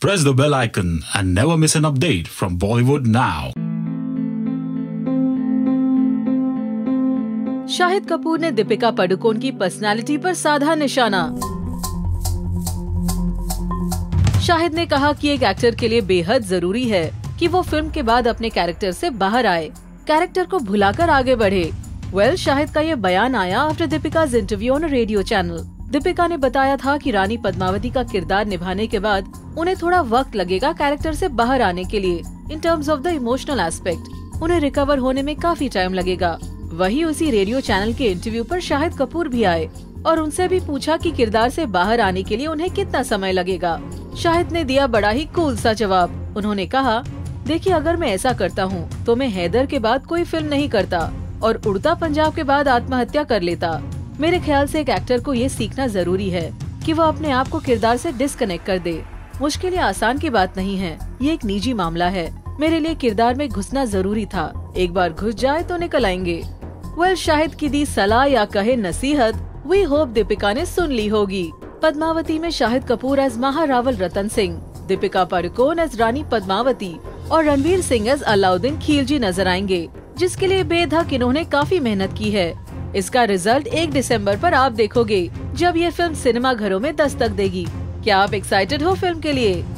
Press the bell icon and never miss an update from Bollywood now. Shahid Kapoor ने दीपिका पादुकोण की personality पर साधा निशाना। शाहिद ने कहा कि एक एक्टर के लिए बेहद जरूरी है कि वो फिल्म के बाद अपने कैरेक्टर से बाहर आए, कैरेक्टर को भुलाकर आगे बढ़े। शाहिद का ये बयान आया after Deepika's interview on radio channel. Deepika ने बताया था कि रानी पद्मावती का किरदार निभाने के बाद उन्हें थोड़ा वक्त लगेगा कैरेक्टर से बाहर आने के लिए। In terms of the emotional aspect उन्हें रिकवर होने में काफी टाइम लगेगा। वही उसी रेडियो चैनल के इंटरव्यू पर शाहिद कपूर भी आए और उनसे भी पूछा कि किरदार से बाहर आने के लिए उन्हें कितना समय लगेगा। शाहिद ने दिया बड़ा ही कूल सा जवाब। उन्होंने कहा, देखिए अगर मैं ऐसा करता हूँ तो मैं हैदर के बाद कोई फिल्म नहीं करता और उड़ता पंजाब के बाद आत्महत्या कर लेता। मेरे ख्याल से एक एक्टर को ये सीखना जरूरी है कि वो अपने आप को किरदार से डिस्कनेक्ट कर दे। मुश्किल या आसान की बात नहीं है, ये एक निजी मामला है। मेरे लिए किरदार में घुसना जरूरी था, एक बार घुस जाए तो निकल आएंगे। शाहिद की दी सलाह या कहे नसीहत वी होप दीपिका ने सुन ली होगी। पद्मावती में शाहिद कपूर एज महारावल रतन सिंह, दीपिका पादुकोण एज रानी पद्मावती और रणवीर सिंह एज अलाउद्दीन खिलजी नजर आएंगे, जिसके लिए बेधक इन्होंने काफी मेहनत की है। इसका रिजल्ट 1 दिसंबर पर आप देखोगे, जब ये फिल्म सिनेमा घरों में दस्तक देगी। क्या आप एक्साइटेड हो फिल्म के लिए?